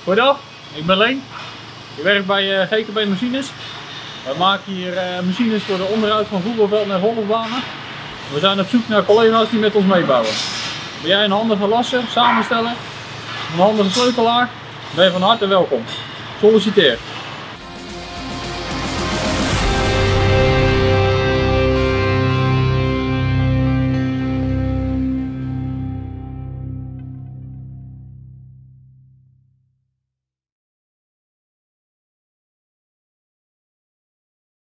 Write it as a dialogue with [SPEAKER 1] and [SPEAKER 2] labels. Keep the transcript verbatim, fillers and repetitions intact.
[SPEAKER 1] Goedendag, ik ben Leen. Ik werk bij uh, G K B Machines. We maken hier uh, machines voor de onderhoud van voetbalvelden en golfbanen. We zijn op zoek naar collega's die met ons meebouwen. Ben jij een handige lasser, samensteller, een handige sleutelaar? Ben je van harte welkom. Solliciteer.